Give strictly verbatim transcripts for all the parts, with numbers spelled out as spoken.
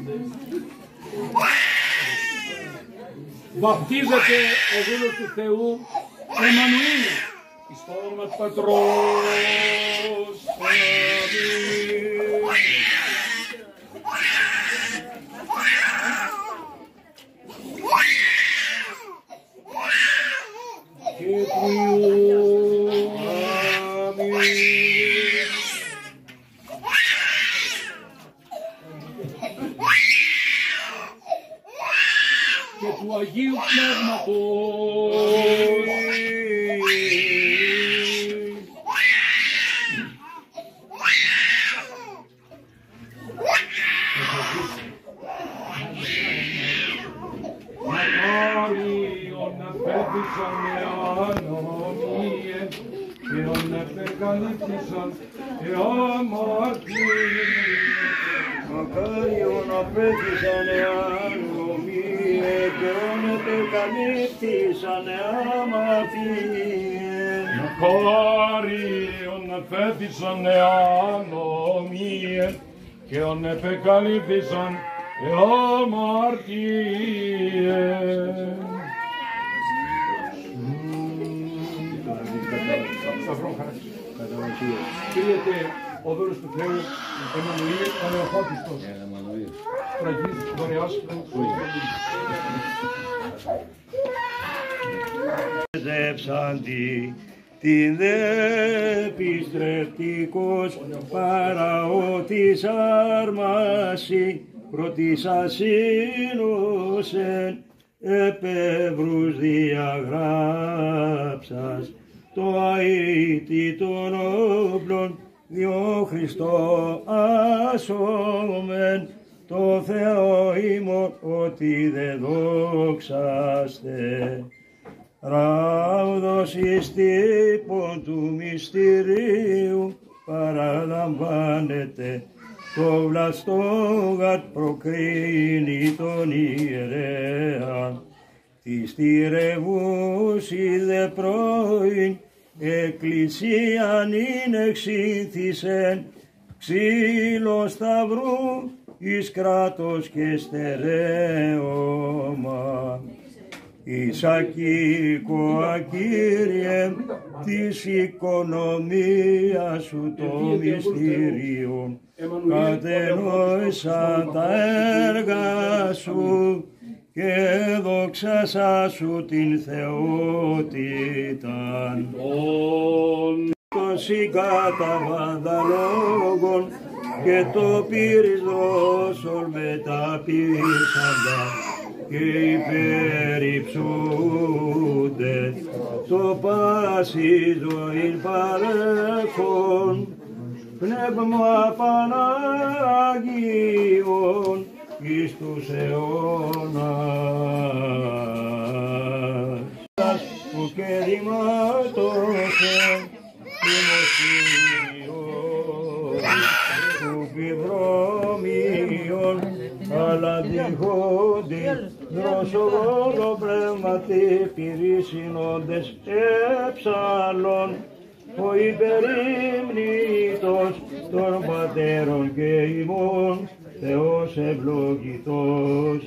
Βαπτίζεται ο δούλος του Θεού Εμμανουήλ εις το όνομα του Πατρός. Και του Υιού. Και του Αγίου Πνεύματος. Μακάριον απέδειξαν εανομίες και ον επεκαλύπτησαν εαμαρτίες. Μακάριον απέδειξαν εανομίες και ον επεκαλύπτησαν εαμαρτίες. Μακάριον απέδειξαν εανομίες και ον επεκαλύπτησαν εαμαρτίες. Κύριε ο δούλος του Θεού, Εμμανουήλ, ο Νεοφώτιστος, τραγής δωρεάς Ζεύσαντι την δε πιστρεπτικός παραότης άρμαση πρώτης ασύνωσεν επεύρους διαγράψας το αήτη των όπλων διό Χριστό ασώμεν το Θεό ημών ότι δε δόξαστε. Ράβδος εις τύπων του μυστηρίου παραλαμβάνεται το βλαστόγατ προκρίνει τον ιερέα της τηρευούσι δε πρώην εκκλησίαν είναι εξήνθησεν ξύλο σταυρού εις κράτος και στερέωμα. Εις ακήκοα Κύριε της οικονομίας σου το μυστήριο κατενόησα τα έργα σου και δόξασα σου την θεότηταν. Το συγκαταβάντα λόγων και το πύρις δρόσων μεταπίσαντα και υπερυψούνται το πάση ζωήν παρέχον πνεύμα Παναγίων εις τους αιώνας που και ρημάτωσε δημοσίων του πιδρόμιων αλλά διχόντι δροσοβόλο πνεύματι πυρήσινοντες έψαλον ο υπερήμνητος των πατέρων και ημών Θεός ευλογητός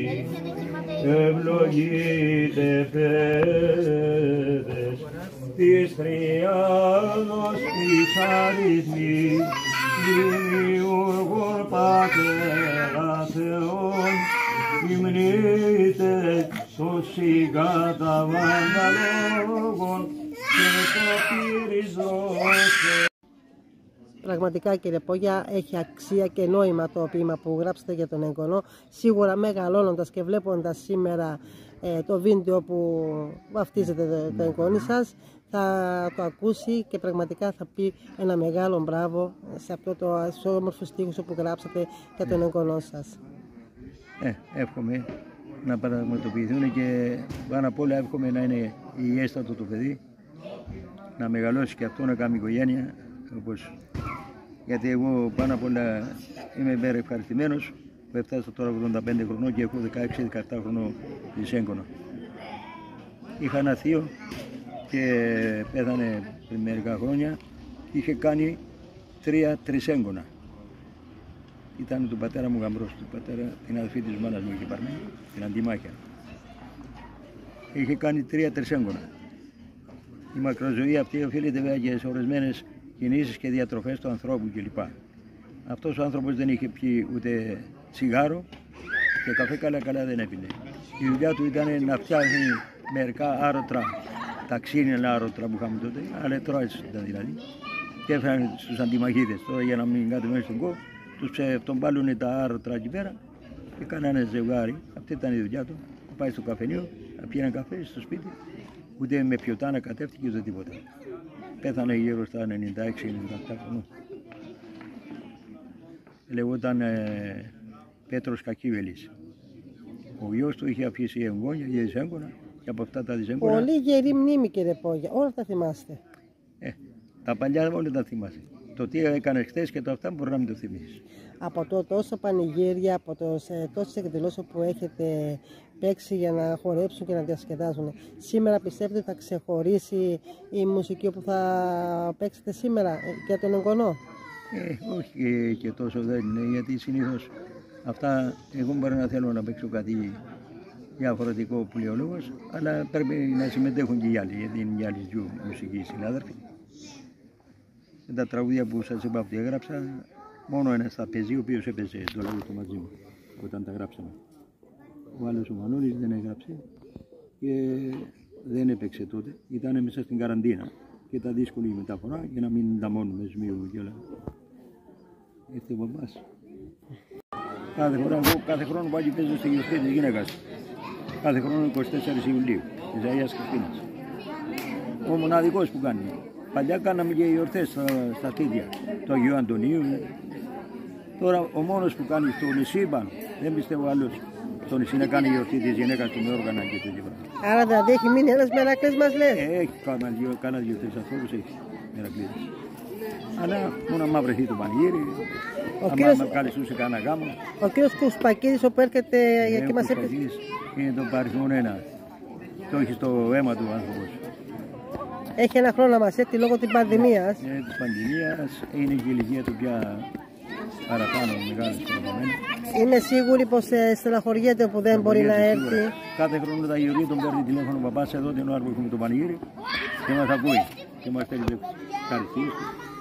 ευλογείτε παιδες της Τριάδος της αριθμής δημιουργών Πατέρα Θεόν υμνείτε το συγκαταβάντα λόγων και το πύρις δώσε. Πραγματικά, κύριε Πόγια, έχει αξία και νόημα το ποίημα που γράψετε για τον εγγονό. Σίγουρα μεγαλώνοντας και βλέποντας σήμερα ε, το βίντεο που βαφτίζετε το εγγόνι σας, θα το ακούσει και πραγματικά θα πει ένα μεγάλο μπράβο σε αυτό το όμορφο στίχο που γράψατε για τον εγγονό σας. Ε, εύχομαι να πραγματοποιηθούν και πάνω απ' όλα εύχομαι να είναι υγιέστατο το παιδί, να μεγαλώσει και αυτό, να κάνει οικογένεια, όπως... γιατί εγώ πάνω απ' όλα είμαι υπέρ ευχαριστημένος που έφτασα τώρα ογδόντα πέντε χρονών και έχω δεκαέξι δεκαεπτά χρονών δυσέγγωνα. Είχα ένα θείο και πέθανε πριν μερικά χρόνια, είχε κάνει τρία τρισέγγωνα ήταν του πατέρα μου γαμπρός, του πατέρα, την αδελφή της μάνας μου είχε παρμένη, την Αντιμάχια. Είχε κάνει τρία τρισέγγωνα. Η μακροζωή αυτή οφείλεται βέβαια και σε ορισμένες κινήσεις και διατροφές του ανθρώπου κλπ. Αυτός ο άνθρωπος δεν είχε πιει ούτε τσιγάρο και καφέ καλά καλά δεν έπινε. Η δουλειά του ήταν να φτιάχνει μερικά άρωτρα, τα ξύλινα άρωτρα που είχαμε τότε, αλετρά ήταν δηλαδή, και έφεραν στους αντιμαχίδες. Τώρα για να μην κάτε μέσα στον κόπο, τους τον βάλουν τα άρωτρα εκεί πέρα και κάνανε ζευγάρι. Αυτή ήταν η δουλειά του. Πάει στο καφενείο, να πιει ένα καφέ στο σπίτι, ούτε με πιωτά να κατεύτηκε ούτε τίποτα. Πέθανε γύρω στα ενενήντα έξι ενενήντα επτά χρονών. Λεγόταν ε, Πέτρος Κακίβελης. Ο γιος του είχε αφήσει εγγόνια για δισέγγωνα και από αυτά τα δισέγγωνα... Πολύ γερή μνήμη, κύριε Πόγια. Όλα τα θυμάστε. Ε, τα παλιά όλα τα θυμάσαι. Το τι έκανε χθες και το αυτά μπορεί να μην το θυμίσεις. Από το τόσο πανηγύρια, από το, τόσες εκδηλώσεις που έχετε παίξει για να χορέψουν και να διασκεδάζουν, σήμερα πιστεύετε θα ξεχωρίσει η μουσική που θα παίξετε σήμερα για τον εγγονό? Ε, όχι και, και τόσο δεν είναι, γιατί συνήθως αυτά εγώ μπορεί να θέλω να παίξω κάτι διαφορετικό που λέει ο λόγος, αλλά πρέπει να συμμετέχουν και οι άλλοι, γιατί είναι οι άλλοι δυο μουσικοί συνάδελφοι. Και τα τραγούδια που σας είπα ότι έγραψα, μόνο ένας θα παίζει, ο οποίος έπαιζε το λόγο του μαζί μου όταν τα γράψαμε. Ο άλλος ο Μανώλης δεν έγραψε και δεν έπαιξε τότε, ήταν μέσα στην καραντίνα και ήταν δύσκολη η μεταφορά για να μην δαμώνουμε σμίου και όλα. Ήρθε ο μπαμπάς. Κάθε χρόνο, κάθε χρόνο πάλι παίζω στη γιορτή της γυναίκας. Κάθε χρόνο εικοστή τέταρτη Ιουλίου, της Αγίας Χριστίνας. Ο μοναδικός που κάνει. Παλιά κάναμε και γιορτές στα, στα σπίτια του Αγίου Αντωνίου. Τώρα ο μόνος που κάνει στο νησί πάνω, δεν πιστεύω άλλος στο νησί να κάνει γιορτή της γυναίκας του με όργανα και τέτοια πράγματα. Άρα δηλαδή έχει μείνει ένας Μερακλής μας λες? Ε, έχει κάνα δύο-τρεις ανθρώπους, έχει Μερακλείδες. Αλλά μόνο άμα βρεθεί το πανηγύρι, άμα κύριος... καλεστούσε κανένα γάμο. Ο κύριος Κουσπακίδης όπου έρχεται ε, και μας έπαιζε. Είναι το παριθμόν ένα. Το έχει στο αίμα του άνθρωπος. Έχει ένα χρόνο να μας έρθει λόγω της πανδημίας. Ε, της πανδημίας είναι και η ηλικία του πια παραπάνω μεγάλη. Είμαι σίγουρη πως ε, στεναχωριέται που δεν μπορεί να έρθει. Κάθε χρόνο τα γιορτή τον παίρνει τηλέφωνο ο παπάς εδώ την ώρα που έχουμε το πανηγύρι και μας ακούει και μας θέλει ευχαριστήσεις.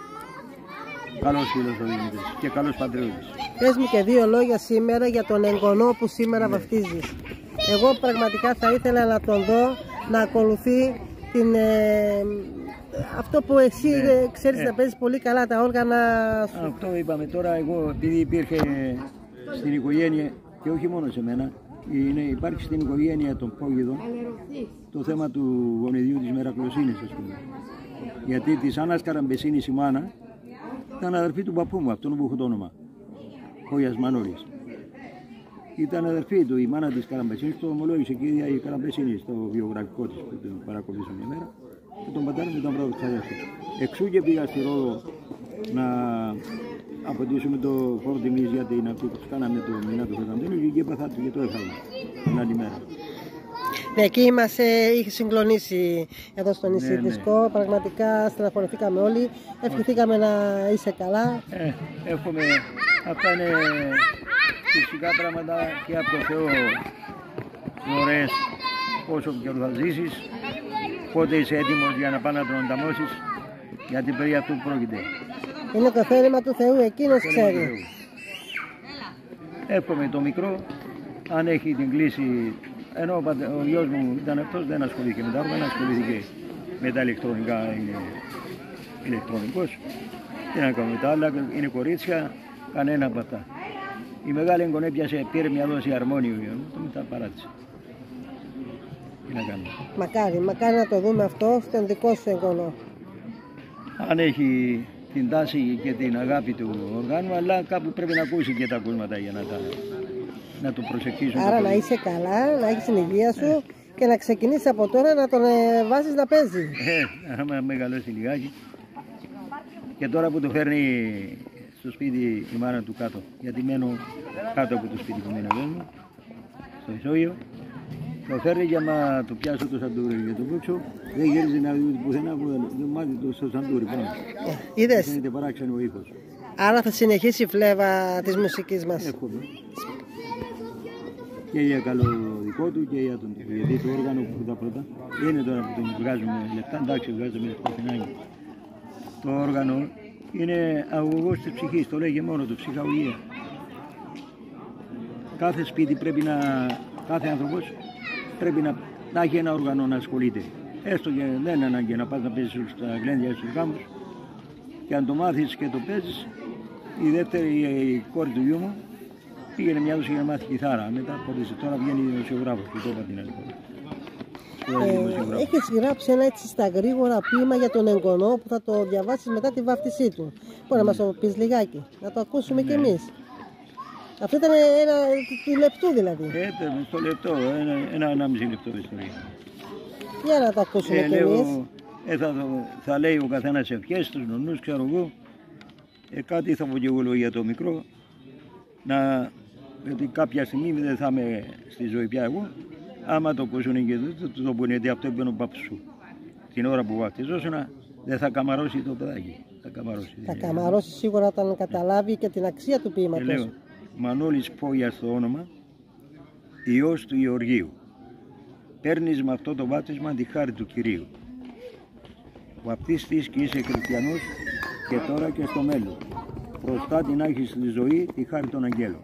Καλός φίλος ο Δημήτρης και καλός πατριώτης. Πες μου και δύο λόγια σήμερα για τον εγγονό που σήμερα ναι. βαφτίζεις. Εγώ πραγματικά θα ήθελα να τον δω να ακολουθεί την, ε, αυτό που εσύ ναι. ξέρεις ε. να παίζεις πολύ καλά τα όργανα σου. Αυτό είπαμε τώρα, εγώ επειδή υπήρχε στην οικογένεια και όχι μόνο σε μένα, είναι, υπάρχει στην οικογένεια των Πόγιδων το θέμα του γονιδιού της Μερακλωσίνης, ας πούμε. Γιατί της Άννας Καραμπεσίνης η μάνα ήταν αδερφή του παππού μου, αυτόν που έχω το όνομα, Χόιας Μανώλης. Ήταν αδερφή του, η μάνα της Καραμπεσίνης, το ομολόγησε και η ίδια η Καραμπεσίνη στο βιογραφικό της που τον παρακολουθήσαμε μια μέρα. Και τον πατέρα μου ήταν πρώτος ξαδέρφος. Εξού και πήγα στη Ρόδο να αποτίσουμε το φόρο τιμής για την αυτή που κάναμε το μηνά του Φεραντίνου και εκεί έπαθα και το έφαγα την άλλη μέρα. Ναι, εκεί μας ε, είχε συγκλονίσει εδώ στο νησί ναι, Δισκό. Ναι. Πραγματικά στεναχωρηθήκαμε όλοι. Ευχηθήκαμε να είσαι καλά. Ε, εύχομαι. Αυτά είναι φυσικά πράγματα και από το Θεό. Ωραίες όσο και θα ζήσεις. Πότε είσαι έτοιμος για να πάνε να τον ανταμώσεις. Γιατί περί αυτού πρόκειται. Είναι το θέλημα του Θεού, εκείνος ξέρει. Εύχομαι το μικρό, αν έχει την κλίση. Ενώ ο γιος μου ήταν αυτός, δεν ασχολήθηκε με τα όργανα, ασχολήθηκε με τα ηλεκτρονικά, είναι ηλεκτρονικός. Τι να κάνουμε, τα άλλα είναι κορίτσια, κανένα από αυτά. Η μεγάλη εγγονέ πιάσε, πήρε μια δόση αρμόνιου, το μετά παράτησε. Τι να κάνουμε. Μακάρι, μακάρι να το δούμε αυτό στον δικό σου εγγονό. Αν έχει την τάση και την αγάπη του οργάνου, αλλά κάπου πρέπει να ακούσει και τα ακούσματα για να τα... να το προσεκτήσουν. Άρα να είσαι καλά, να έχεις την υγεία σου ε. και να ξεκινήσεις από τώρα να τον ε, βάζεις να παίζει. Ε, άμα μεγαλώσει λιγάκι. Και τώρα που το φέρνει στο σπίτι η μάνα του κάτω, γιατί μένω κάτω από το σπίτι που μένω εδώ, στο Ισόγειο, το φέρνει για να το πιάσω το σαντούρι για το πούξο, δεν γύριζε να δει πουθενά που δεν μάθει το στο σαντούρι πάνω. Είδες. Φαίνεται παράξενο ο ήχος. Άρα θα συνεχίσει η φλέβα της μουσικής μας. Έχουμε. Και για καλό δικό του και για τον τύπο. Γιατί το όργανο που πρώτα πρώτα είναι τώρα που τον βγάζουμε λεπτά, εντάξει βγάζουμε λεπτά φινάκι. Το όργανο είναι αγωγός της ψυχής, το λέγει μόνο του, ψυχαγωγία. Κάθε σπίτι πρέπει να, κάθε άνθρωπος πρέπει να, να έχει ένα όργανο να ασχολείται. Έστω και δεν είναι ανάγκη να πας να παίζεις στα γλέντια στους γάμους. Και αν το μάθεις και το παίζεις, η δεύτερη, η κόρη του γιού μου, πήγαινε μια δόση για να μάθει κιθάρα. Μετά απορρίσε. Τώρα βγαίνει δημοσιογράφος και το είπα την άλλη φορά. Ε, έχεις γράψει ένα έτσι στα γρήγορα ποίημα για τον εγγονό που θα το διαβάσεις μετά τη βάφτισή του. Μπορεί να μας το πεις λιγάκι, να το ακούσουμε κι εμείς. Αυτό ήταν ένα του λεπτού δηλαδή. Ήταν στο λεπτό, ένα, ένα, ένα μισή λεπτό ιστορία. Για να το ακούσουμε ε, κι εμείς. Ε, θα, θα λέει ο καθένας ευχές, τους νονούς, ξέρω εγώ. Ε, κάτι θα πω και εγώ για το μικρό. Να, γιατί κάποια στιγμή δεν θα είμαι στη ζωή πια εγώ. Άμα το ακούσουν και το, το, το πούνε, γιατί αυτό είπε ο πάπους σου. Την ώρα που βαφτιζόσουν, δεν θα καμαρώσει το παιδάκι. Θα καμαρώσει. Θα καμαρώσει σίγουρα όταν καταλάβει και την αξία του ποίηματος. Και λέω, Μανώλης Πόγιας το όνομα, Υιός του Γεωργίου. Παίρνεις με αυτό το βάπτισμα τη χάρη του Κυρίου. Βαπτίστης και είσαι χριστιανός και τώρα και στο μέλλον. Μπροστά την έχεις στη ζωή τη χάρη των αγγέλων.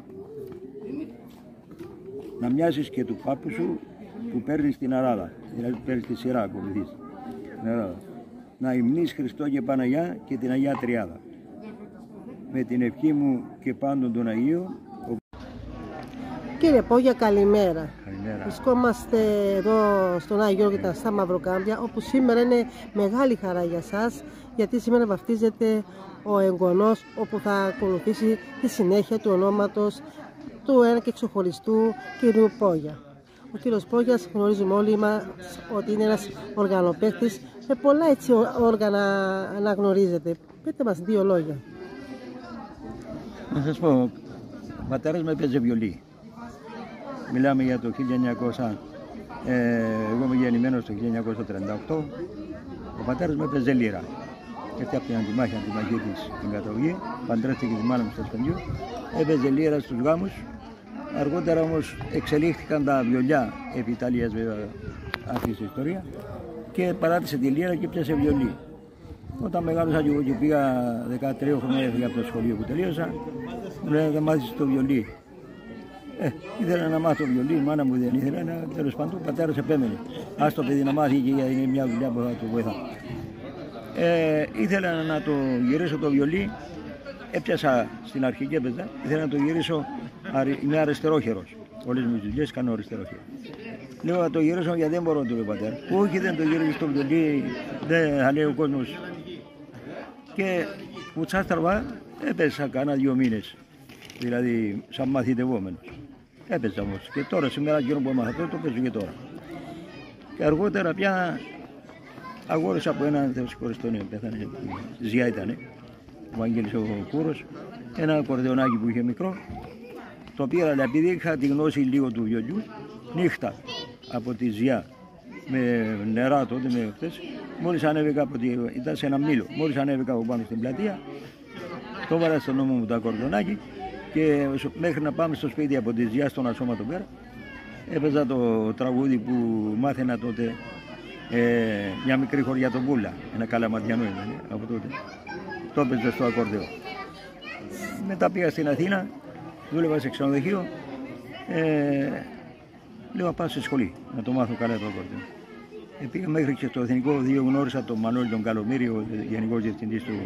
Να μοιάζεις και του πάπου σου που παίρνεις την αράδα, δηλαδή παίρνεις τη σειρά, ακολουθείς την αράδα. Να υμνείς Χριστό και Παναγιά και την Αγιά Τριάδα. Με την ευχή μου και πάντων των Αγίων. Κύριε Πόγια, καλημέρα. Καλημέρα. Βρισκόμαστε εδώ στον Άγιο Γιώργο στα Μαυροκάμπια, όπου σήμερα είναι μεγάλη χαρά για σας, γιατί σήμερα βαφτίζεται ο εγγονός, όπου θα ακολουθήσει τη συνέχεια του ονόματος του ένα και ξεχωριστού κύριου Πόγια. Ο κύριος Πόγιας γνωρίζουμε όλοι μας ότι είναι ένας οργανοπαίκτης με πολλά έτσι όργανα να γνωρίζετε. Πείτε μας δύο λόγια. Να σας πω, ο πατέρας μου έπαιζε βιολί. Μιλάμε για το χίλια εννιακόσια, ε, εγώ είμαι γεννημένος το χίλια εννιακόσια τριάντα οκτώ. Ο πατέρας μου έπαιζε λύρα. Έτσι από την αντιμάχη, αντιμαχή της στην καταγωγή, παντρεύτηκε τη μάνα μου στο σπεντιού, έπαιζε λύρα στους γάμους. Αργότερα όμως εξελίχθηκαν τα βιολιά, επί Ιταλίας βέβαια άρχισε η ιστορία, και παράτησε τη λύρα και πιάσε βιολί. Όταν μεγάλωσα και εγώ και πήγα δεκατρία χρόνια, έφυγα από το σχολείο που τελείωσα, μου λένε θα μάθεις το βιολί. Ε, ήθελα να μάθω βιολί, η μάνα μου δεν ήθελε, τέλος πάντων ο πατέρας επέμενε. Ας το παιδί να μάθει και είναι μια δουλειά που θα το βοηθά. Ε, ήθελα να το γυρίσω το βιολί, έπιασα στην αρχή και έπαιζα, ήθελα να το γυρίσω, είμαι αριστερόχερος. Όλες μου τις δουλειές κάνω αριστερόχερο. Λέω να το γυρίσω γιατί δεν μπορώ, του λέει ο πατέρα. Όχι, δεν το γυρίζω το βιολί, δεν θα λέει ο κόσμος. Και που τσάστραβα έπαιζα κάνα δύο μήνες, δηλαδή σαν μαθητευόμενος. Έπαιζα όμως και τώρα σήμερα γύρω που έμαθα το παίζω και τώρα. Και αργότερα πια αγόρασα από έναν, δεν συγχωρεστώ, πέθανε, Ζιά ήτανε, ο Βαγγέλης ο Κούρος, ένα κορδεονάκι που είχε μικρό. Το πήρα, αλλά επειδή είχα τη γνώση λίγο του βιολιού, νύχτα από τη Ζιά με νερά τότε, με αυτές, μόλις ανέβηκα από τη, ήταν σε ένα μήλο, μόλις ανέβηκα από πάνω στην πλατεία, το βάλα στον νόμο μου το κορδονάκι και μέχρι να πάμε στο σπίτι από τη Ζιά στον Ασώματο πέρα, έπαιζα το τραγούδι που μάθαινα τότε, ε, μια μικρή χωριά τον Πούλα, ένα καλαματιανό ήταν από τότε. Το έπαιζα στο ακορδεό. Μετά πήγα στην Αθήνα, δούλευα σε ξενοδοχείο, ε, λέω να πάω στη σχολή, να το μάθω καλά το ακορδεό. Ε, πήγα μέχρι και στο Εθνικό Οδείο, γνώρισα τον Μανώλη τον Καλομήριο, γενικός διευθυντής του,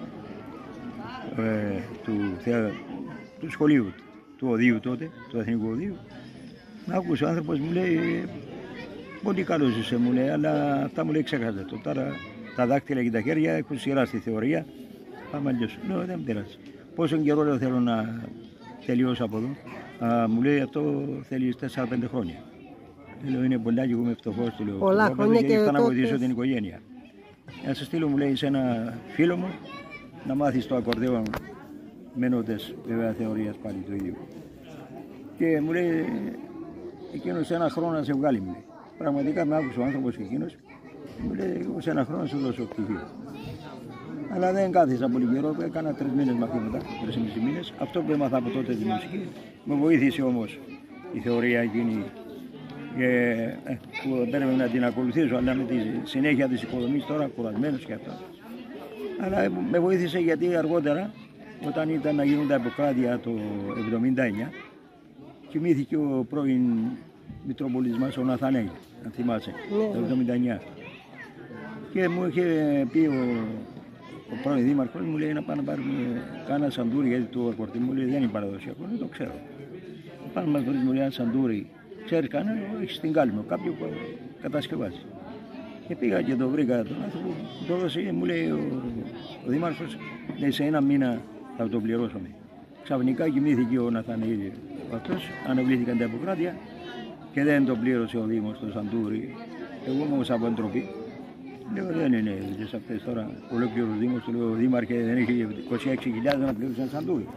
ε, του, του, του σχολείου, του Οδείου τότε, του Εθνικού Οδείου. Με άκουσε ο άνθρωπος, μου λέει, πολύ καλός είσαι, μου λέει, αλλά αυτά μου λέει ξέχασε το. Τώρα τα δάκτυλα και τα χέρια έχουν σειρά στη θεωρία, πάμε αλλιώς. Λέω, δεν πειράζει. Πόσο καιρό λέω, θέλω να τελειώσω από εδώ. Α, μου λέει, αυτό θέλει τέσσερα πέντε χρόνια. Λέω, είναι πολλά και εγώ είμαι φτωχός, του λέω. Πολλά χρόνια και, και ήρθα να τότε... βοηθήσω την οικογένεια. Να σε στείλω, μου λέει, σε ένα φίλο μου να μάθεις το ακορδέο, μένοντας βέβαια θεωρίας πάλι το ίδιο. Και μου λέει, εκείνος ένα χρόνο να σε βγάλει, μου λέει. Πραγματικά με άκουσε ο άνθρωπος εκείνος, μου λέει, εγώ σε ένα χρόνο σου δώσω πτυχίο. Αλλά δεν κάθισα πολύ καιρό, έκανα τρεις μήνες μαθήματα, τρεις μισή μήνες. Αυτό που έμαθα από τότε τη μουσική, με βοήθησε όμως η θεωρία εκείνη και, ε, που έπρεπε να την ακολουθήσω, αλλά με τη συνέχεια της οικοδομής τώρα κουρασμένος και αυτό. Αλλά με βοήθησε γιατί αργότερα, όταν ήταν να γίνουν τα Ιπποκράτεια το εβδομήντα εννιά, κοιμήθηκε ο πρώην Μητροπολίτης μας, ο Ναθανέλ, αν θυμάσαι, το εβδομήντα εννιά. Και μου είχε πει ο, ο πρώην Δήμαρχος, μου λέει να πάμε να πάρουμε κάνα σαντούρι, γιατί το κορτί μου λέει δεν είναι παραδοσιακό, δεν το ξέρω. Πάμε να βρεις μου λέει ένα σαντούρι, ξέρεις κανένα, έχεις στην κάλυμο, κάποιο που κατασκευάζει. Και πήγα και το βρήκα τον άνθρωπο, το έδωσε, μου λέει ο, ο Δήμαρχος, λέει σε ένα μήνα θα το πληρώσουμε. Ξαφνικά κοιμήθηκε ο Ναθαναήλ αυτός, αναβλήθηκαν τα Ιπποκράτεια και δεν το πλήρωσε ο Δήμος το σαντούρι. Εγώ όμως από εντροπή, λέω δεν είναι σε αυτές τώρα, ολόκληρος Δήμος, του λέω Δήμαρχε δεν έχει είκοσι έξι χιλιάδες να πληρώσει ένα σαντούρι.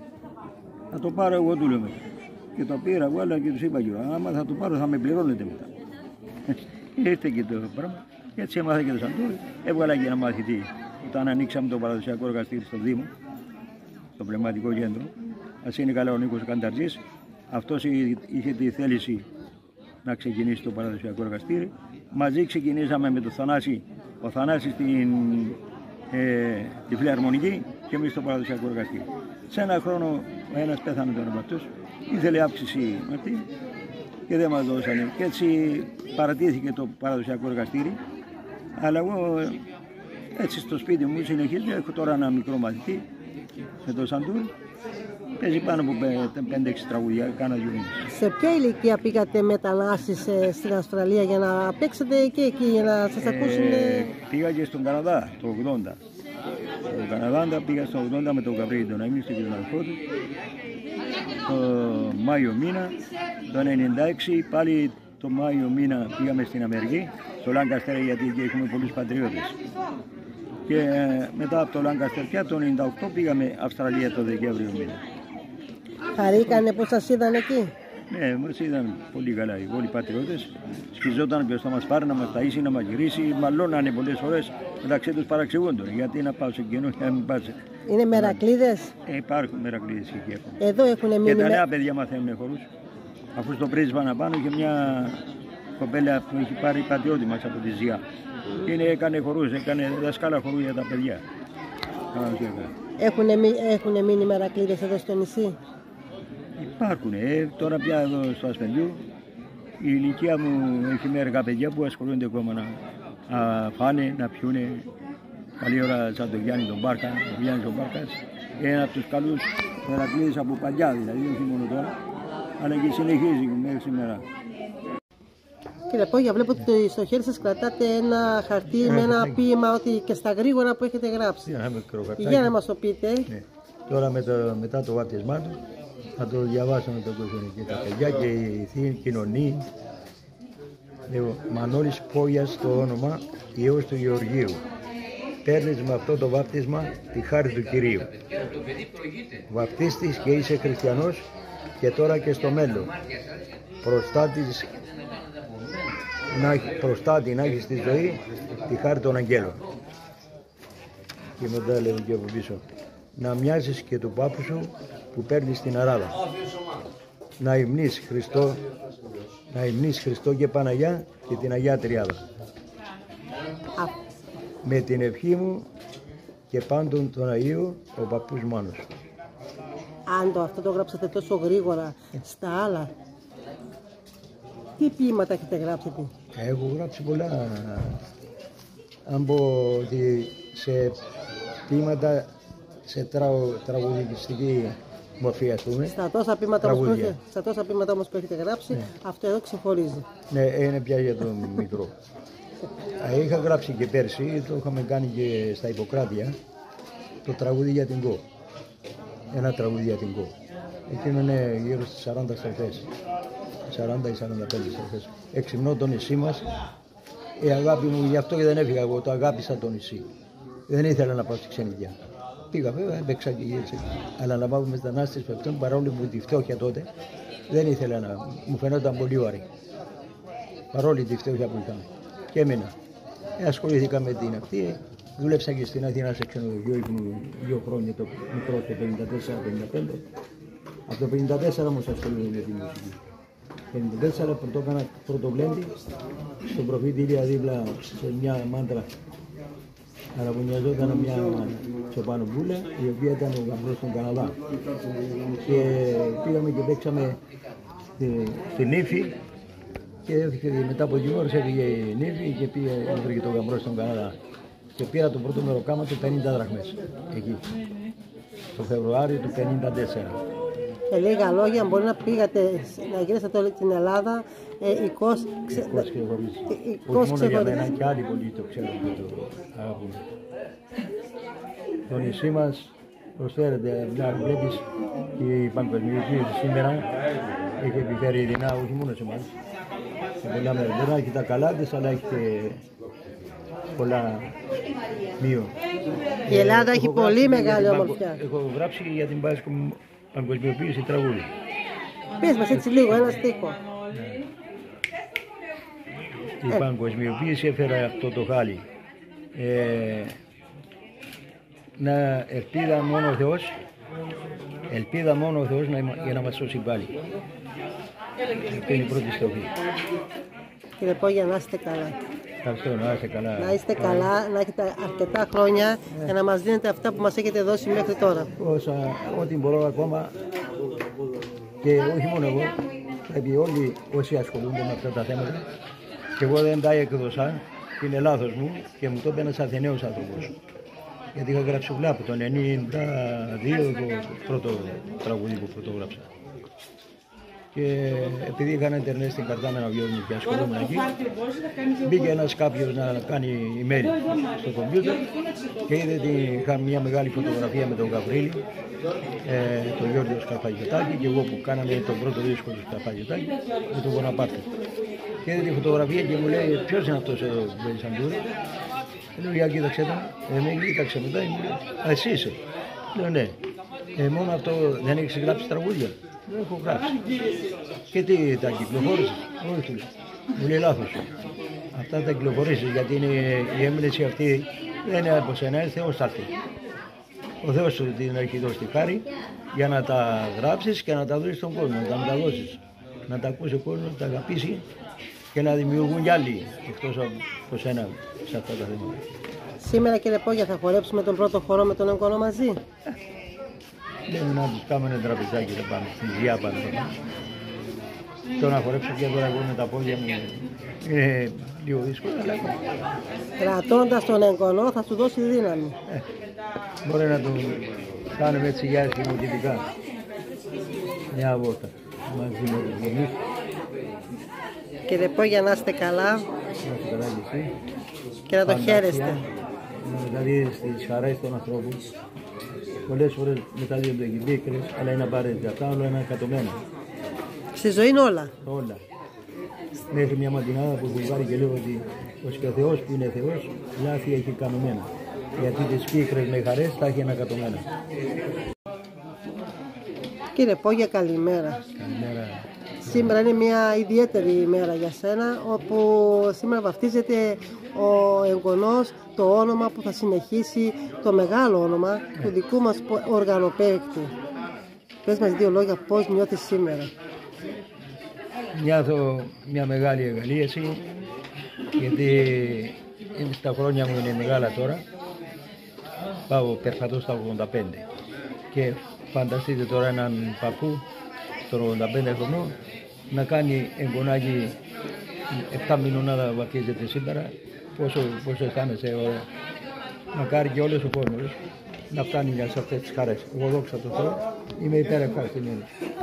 Θα το πάρω εγώ, του λέω μετά. Και το πήρα εγώ, αλλά και τους είπα και άμα θα το πάρω θα με πληρώνετε μετά. Ήρθε και το πράγμα, και έτσι έμαθα και το σαντούρι. Έβγαλα και ένα μαθητή όταν ανοίξαμε το παραδοσιακό εργαστήρι στο Δήμο, στο πνευματικό κέντρο. Ας είναι καλά ο Νίκος Κανταρτζής. Αυτός είχε τη θέληση να ξεκινήσει το παραδοσιακό εργαστήρι. Μαζί ξεκινήσαμε με τον Θανάση, ο Θανάσης στην ε, τη φιλαρμονική και εμείς το παραδοσιακό εργαστήρι. Σε ένα χρόνο ο ένας πέθανε τον αυτός, ήθελε αύξηση αυτή και δεν μας δώσανε. Και έτσι παρατήθηκε το παραδοσιακό εργαστήρι. Αλλά εγώ έτσι στο σπίτι μου συνεχίζω, έχω τώρα ένα μικρό μαθητή με το σαντούρι. Παίζει πάνω από πέντε έξι τραγουδιά, κάνα δυο μήνες. Σε ποια ηλικία πήγατε μετανάστης στην Αυστραλία για να παίξετε και εκεί, για να σας ε, ακούσουν? Πήγα και στον Καναδά το ογδόντα. Στο Καναδά πήγα στο ογδόντα με τον Γαβρίλη τον Αίμνηστο και τον αδελφό του. Το Μάιο μήνα, το ενενήντα έξι πάλι το Μάιο μήνα πήγαμε στην Αμερική, στο Λάνκαστερ, γιατί εκεί έχουμε πολλούς πατριώτες. Και μετά από το Λάνκαστερ πια το ενενήντα οκτώ πήγαμε Αυστραλία το Δεκέμβριο μήνα. Χαρήκανε που σας είδαν εκεί? Ναι, μας είδαν πολύ καλά οι όλοι οι πατριώτες. Σκιζόταν ποιος θα μας πάρει, να μας ταΐσει, να μας γυρίσει. Μαλώνανε πολλές φορές, μεταξύ τους παραξηγούνταν. Γιατί να πάω σε κοινό και να μην πάω. Είναι μερακλείδες? Ε, υπάρχουν μερακλείδες εκεί ακόμα. Εδώ έχουν μείνει. Και τα νέα παιδιά μαθαίνουν χορούς. Αφού στο πρίσβα να πάνω είχε μια κοπέλα που έχει πάρει πατριώτη μας από τη Ζιά. Και είναι, έκανε χορούς, έκανε δασκάλα χορού για τα παιδιά. Έχουν μείνει μερακλείδες εδώ στο νησί? Υπάρχουν. Ε, τώρα πια εδώ στο Ασπενδιού η ηλικία μου έχει μερικά παιδιά που ασχολούνται ακόμα να α, φάνε, να πιούνε. Καλή ώρα σαν τον Γιάννη τον Μπάρκα, ο Γιάννης ο Μπάρκας. Ένα από τους καλούς μερακλείδες από παλιά, δηλαδή όχι μόνο τώρα, αλλά και συνεχίζει μέχρι σήμερα. Κύριε Πόγια, βλέπω ότι στο χέρι σας κρατάτε ένα χαρτί με ένα ποίημα ότι και στα γρήγορα που έχετε γράψει. Ένα μικρό χαρτάκι. Για να μας το πείτε. Ναι. Τώρα με το, μετά το βάπτισμά του θα το διαβάσω με τον κόσμο και τα παιδιά και η θεία κοινωνή. Μανώλης Πόγιας το όνομα, ιός του Γεωργίου. Παίρνεις με αυτό το βάπτισμα τη χάρη του Κυρίου. Βαπτίστης και είσαι χριστιανός και τώρα και στο μέλλον. Προστάτης να, προστάτη να έχεις στη ζωή τη χάρη των αγγέλων. Και μετά λέει και από πίσω, να μοιάζεις και του πάπου σου που παίρνεις την αράδα. Να υμνείς Χριστό, να υμνείς Χριστό και Παναγιά και την Αγιά Τριάδα. Με την ευχή μου και πάντων τον Αγίου ο παππούς Μάνος. Αν το αυτό το γράψατε τόσο γρήγορα στα άλλα, τι ποίηματα έχετε γράψει? Έχω γράψει πολλά. Αν πω ότι σε ποίηματα, σε τραου, τραγουδιστική μορφή, ας πούμε. Στα τόσα ποίηματα όμως που έχετε, στα τόσα ποίηματα όμως που έχετε γράψει, ναι. Αυτό εδώ ξεχωρίζει. Ναι, είναι πια για τον μικρό. Είχα γράψει και πέρσι, το είχαμε κάνει και στα Ιπποκράτεια, το τραγούδι για την Κο. Ένα τραγούδι για την Κο. Εκείνο είναι γύρω στις σαράντα στροφές. σαράντα ή σαράντα πέντε στροφές. Εξυμνώ το νησί μας. Η αγάπη μου, γι' αυτό και δεν έφυγα εγώ, το αγάπησα το νησί. Δεν ήθελα να πάω στη ξενιδιά. Πήγα βέβαια, έπαιξα και γύρισα. Αλλά να πάω με μετανάστες που αυτόν, παρόλο που τη φτώχεια τότε, δεν ήθελα να. Μου φαινόταν πολύ ωραία. Παρόλη τη φτώχεια που είχαμε. Και έμεινα. Ε, ασχολήθηκα με την αυτή Δούλεψα και στην Αθήνα σε ξενοδοχείο, ήμουν δύο χρόνια το μικρό, το πενήντα τέσσερα πενήντα πέντε. Από το πενήντα τέσσερα όμως ασχολούμαι με τη μουσική. Το πενήντα τέσσερα το έκανα πρωτοβλέντη στον προφήτη Ηλία δίπλα σε μια μάντρα αραβωνιαζόταν μια τσοπανομπούλα η οποία ήταν ο γαμπρός στον Καναδά. Και πήγαμε και παίξαμε στην Ήφη και μετά από δύο ώρες έφυγε η Νύφη και πήγε έφυγε το γαμπρό στον Καναδά. Και πήρα το πρώτο μεροκάματο πενήντα δραχμές εκεί, το Φεβρουάριο του πενήντα τέσσερα. Σε λίγα λόγια, μπορεί να πήγατε να γυρίσετε όλη την Ελλάδα εικός ξεχωρίζει. Όχι μόνο για μένα και άλλοι πολλοί το ξέρουν και το αγαπούν. Το νησί μας προσφέρεται, βλέπεις, η παγκοσμιοποίηση σήμερα έχει επιφέρει δεινά όχι μόνο σε εμάς. Σε πολλά μέρη. Δεν έχει τα καλά της, αλλά έχει και πολλά μείον. Η Ελλάδα ε, έχει πολύ μεγάλη ομορφιά. Έχω γράψει για την παγκοσμιοποίηση τραγούδι. Πες μας έτσι λίγο, ένα στίχο. Η ε. παγκοσμιοποίηση έφερε αυτό το χάλι. Ε, να ελπίδα μόνο ο Θεός, ελπίδα μόνο ο Θεός να, για να μας σώσει πάλι. Αυτή είναι η πρώτη στροφή. Κύριε Πόγια, να είστε καλά. Ευχαριστώ, να είστε καλά. Να είστε καλά, να έχετε αρκετά χρόνια yeah. για να μας δίνετε αυτά που μας έχετε δώσει μέχρι τώρα. Όσα, ό,τι μπορώ ακόμα και όχι μόνο εγώ, πρέπει όλοι όσοι ασχολούνται με αυτά τα θέματα και εγώ δεν τα έκδοσα και είναι λάθος μου και μου το είπε ένας Αθηναίος άνθρωπος. Γιατί είχα γράψει βλάπου το ενενήντα δύο το πρώτο τραγούδι που πρωτογράψα. Και επειδή είχα ένα ίντερνετ στην Καρτάνα να βιώνει και ασχολούμαι εκεί, μπήκε ένας κάποιος να κάνει email στο κομπιούτερ και είδε ότι είχα μια μεγάλη φωτογραφία με τον Γαβρίλη, ε, τον Γιώργο Σκαφαγιωτάκη και εγώ που κάναμε τον πρώτο δίσκο του Σκαφαγιωτάκη με τον Βοναπάρτη. Και είδε τη φωτογραφία και μου λέει ποιος είναι αυτός εδώ που μπαίνει σαν τούρο. Λέω για κοίταξε τον, ε, με κοίταξε μετά και μου λέει α, εσύ είσαι. Λέω ναι, ε, μόνο αυτό δεν έχεις γράψει τραγούδια. Δεν έχω γράψει. Και τι τα κυκλοφόρησες? Όχι του λέει. Μου λέει λάθος. Αυτά τα κυκλοφορήσεις γιατί είναι η έμπνευση αυτή δεν είναι από σένα, είναι Θεός θα έρθει. Ο Θεός σου την έχει δώσει τη χάρη για να τα γράψεις και να τα δώσεις στον κόσμο, να τα μεταδώσεις. Να τα ακούσει ο κόσμος, να τα αγαπήσει και να δημιουργούν κι άλλοι εκτός από σένα σε αυτά τα θέματα. Σήμερα κύριε Πόγια θα χορέψουμε τον πρώτο χορό με τον εγγονό μαζί. Λέμε να τους κάνουμε ένα τραπεζάκι να πάμε, στην Ζιά πάνω. Το να χορέψω και τώρα εγώ με τα πόδια μου είναι λίγο δύσκολο. Κρατώντας τον εγγονό θα σου δώσει δύναμη. Ε, μπορεί να το κάνουμε έτσι για αισθημοκητικά. Μια βόλτα μαζί με τους γονείς. Κύριε Πόγια, να είστε καλά. Να είστε καλά και εσύ. Και να το χαίρεστε. Δηλαδή στις χαρές των ανθρώπων. Πολλές φορές μεταδίδονται οι πίκρες, αλλά είναι απαραίτητα. Αυτά όλα είναι εκατομμένα. Στη ζωή είναι όλα. Όλα. Μέχρι μια ματινάδα που έχει πάρει και λέω ότι ο Θεός που είναι Θεός, λάθη έχει κανομένα. Γιατί τις πίκρες με χαρές τα έχει ανακατωμένα. Κύριε Πόγια, καλημέρα. Καλημέρα. Σήμερα είναι μια ιδιαίτερη ημέρα για σένα, όπου σήμερα βαφτίζεται ο εγγονός, το όνομα που θα συνεχίσει, το μεγάλο όνομα ε. του δικού μας οργανοπαίκτη. Πες μας δύο λόγια πώς νιώθεις σήμερα. Νιώθω μια μεγάλη εγαλίαση, γιατί στα χρόνια μου είναι μεγάλα τώρα. Πάω, περπατώ στα ογδόντα πέντε και φανταστείτε τώρα έναν παππού των ογδόντα πέντε χρονών να κάνει εγγονάκι επτά μηνών να βαφτίζεται σήμερα. Πόσο, πόσο αισθάνεσαι ωραία. Μακάρι και όλος ο κόσμος να φτάνει για σε αυτές τις χαρές. Εγώ δόξα τω Θεώ, είμαι υπερευχαριστημένος.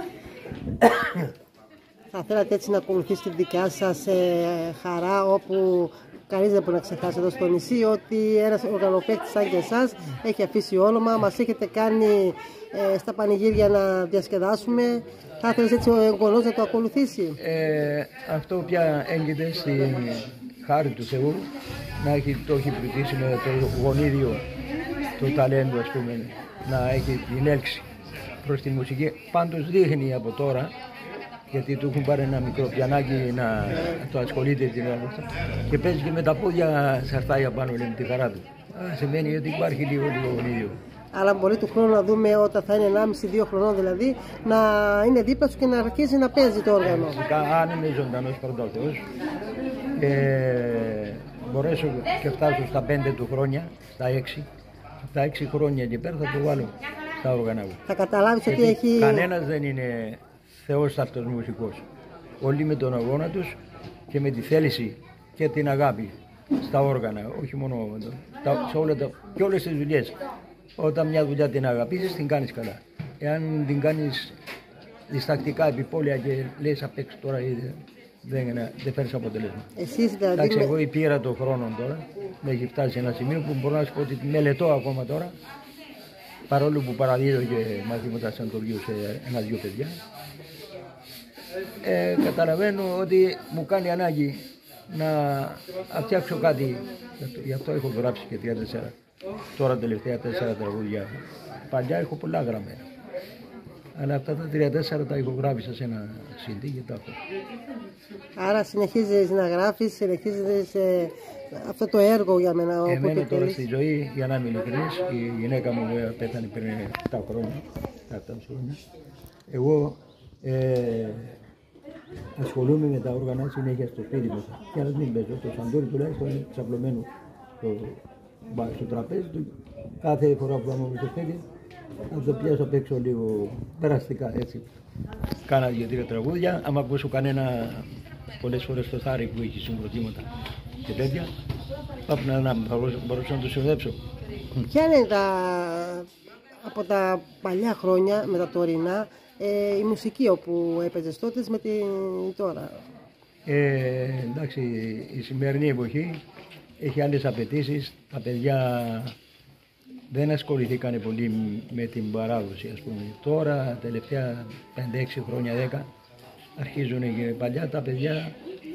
Θα θέλατε έτσι να ακολουθήσετε τη δικιά σας ε, χαρά, όπου κανείς δεν μπορεί να ξεχάσει εδώ στο νησί ότι ένας οργανοπαίκτης σαν και εσάς έχει αφήσει όνομα, μας έχετε κάνει ε, στα πανηγύρια να διασκεδάσουμε. Θα ήθελες έτσι ο εγγονός να το ακολουθήσει? Ε, αυτό πια έγκυται στη χάρη του Θεού, να έχει, το έχει πλουτίσει με το γονίδιο του ταλέντου, ας πούμε, να έχει την έλξη προς τη μουσική. Πάντως δείχνει από τώρα, γιατί του έχουν πάρει ένα μικρό πιανάκι να το ασχολείται την ώρα και παίζει και με τα πόδια σαρτάει απάνω με τη χαρά του. Α, σημαίνει ότι υπάρχει λίγο λίγο γονίδιο. Αλλά μπορεί του χρόνου να δούμε όταν θα είναι ενάμιση δύο χρονών δηλαδή να είναι δίπλα σου και να αρχίζει να παίζει το όργανο. Φυσικά, αν είναι ζωντανός πρώτα ο Θεός και μπορέσω και φτάσω στα πέντε του χρόνια, στα έξι, στα έξι χρόνια και πέρα θα το βάλω στα όργανα μου. Θα καταλάβεις ότι έχει... Κανένας δεν είναι θεός αυτός μουσικός. Όλοι με τον αγώνα τους και με τη θέληση και την αγάπη στα όργανα, όχι μόνο τα, σε όλα τα, και όλες τις δουλειές. Όταν μια δουλειά την αγαπήσεις, την κάνεις καλά. Εάν την κάνεις διστακτικά, επιπόλαια και λες απ' έξω τώρα, δεν, δεν φέρεις αποτέλεσμα. Εσείς δηλαδή... Εντάξει, εγώ η πείρα των χρόνων τώρα με έχει φτάσει σε ένα σημείο που μπορώ να σου πω ότι μελετώ ακόμα τώρα, παρόλο που παραδίδω και μαθήματα σαν το βιού σε ένα-δυο παιδιά. Ε, καταλαβαίνω ότι μου κάνει ανάγκη να φτιάξω κάτι, γι' αυτό έχω γράψει και τρία τέσσερα. Τώρα τελευταία τέσσερα τραγούδια. Παλιά έχω πολλά γραμμένα. Αλλά αυτά τα τρία τέσσερα τα ηχογράφησα σε ένα σι ντι και τα έχω. Άρα συνεχίζεις να γράφεις, συνεχίζεις ε, αυτό το έργο για μένα. Εμένα τώρα στη ζωή, για να είμαι ειλικρινής, η γυναίκα μου πέθανε πριν επτά χρόνια, επτά χρόνια. Εγώ ε, ασχολούμαι με τα όργανα συνέχεια στο σπίτι μου. Και να μην παίζω, το σαντούρι τουλάχιστον είναι ξαπλωμένο στο, στο τραπέζι του. Κάθε φορά που πάμε στο σπίτι, να το πιάσω απ' έξω λίγο περαστικά έτσι. Κάνα δύο-τρία τραγούδια. Άμα ακούσω κανένα, πολλές φορές το θάρι που έχει συγκροτήματα και τέτοια, πάω να, να μπορούσα να το συνδέψω. Ποια είναι τα, από τα παλιά χρόνια με τα τωρινά, ε, η μουσική όπου έπαιζες τότε με την τώρα? Ε, εντάξει, η σημερινή εποχή έχει άλλες απαιτήσεις. Τα παιδιά δεν ασχοληθήκαν πολύ με την παράδοση, ας πούμε. Τώρα, τελευταία πέντε έξι χρόνια, δέκα, αρχίζουν και παλιά τα παιδιά,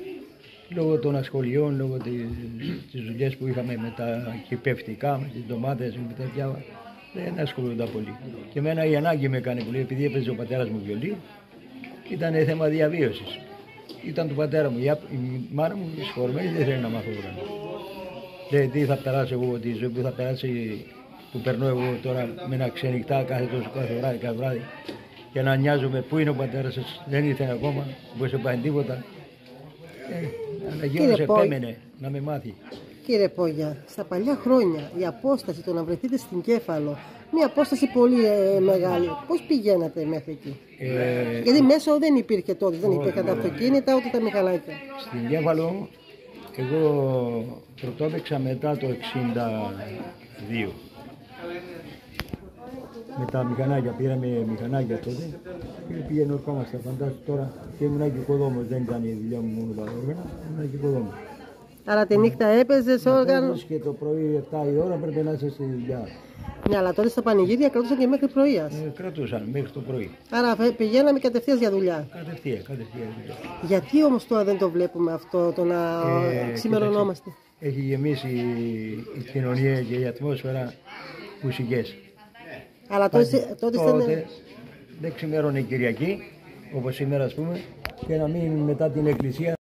λόγω των ασχολιών, λόγω της, της δουλειές που είχαμε με τα κυπευτικά, με τις ντομάτες, με τέτοια, δεν ασχολούνταν πολύ. Και εμένα η ανάγκη με έκανε πολύ, επειδή έπαιζε ο πατέρας μου βιολί, ήταν θέμα διαβίωσης. Ήταν του πατέρα μου, η μάνα μου συγχωρεμένη δεν θέλει να μάθω όργανο. Λέει τι θα περάσω εγώ, τη ζωή που θα περάσει, που περνώ εγώ τώρα με ένα ξενυχτά κάθε τόσο κάθε βράδυ, κάθε βράδυ, και να νοιάζομαι πού είναι ο πατέρας σας, δεν ήρθε ακόμα, που σε πάει τίποτα. Ε, αλλά γύρω επέμενε να με μάθει. Κύριε Πόγια, στα παλιά χρόνια η απόσταση το να βρεθείτε στην Κέφαλο, μια απόσταση πολύ ε, μεγάλη, πώς πηγαίνατε μέχρι εκεί? Ε, Γιατί μέσω δεν υπήρχε τότε, δεν υπήρχαν τα αυτοκίνητα ούτε τα μηχανάκια. Στην Κέφαλο εγώ πρωτόπαιξα μετά το εξήντα δύο. Με τα μηχανάκια, πήραμε μηχανάκια τότε και πήγαινε ορκόμαστε. Φαντάζομαι τώρα και ήμουν και οικοδόμος, δεν ήταν η δουλειά μου μόνο τα όργανα, ήμουν και οικοδόμος. Άρα τη νύχτα έπαιζες όργανο. Και το πρωί επτά η ώρα πρέπει να είσαι στη δουλειά. Ναι, αλλά τότε στα πανηγύρια κρατούσαν και μέχρι πρωίας. Ε, κρατούσαν μέχρι το πρωί. Άρα πηγαίναμε κατευθείαν για δουλειά. Κατευθείαν, κατευθείαν δουλειά. Γιατί όμως τώρα δεν το βλέπουμε αυτό, το να ε, ξημερωνόμαστε? Έχει γεμίσει η κοινωνία και η ατμόσφαιρα μουσικές. Αλλά τότε, τότε, τότε ήταν... δεν ξημέρωνε η Κυριακή, όπως σήμερα ας πούμε, και να μην μετά την εκκλησία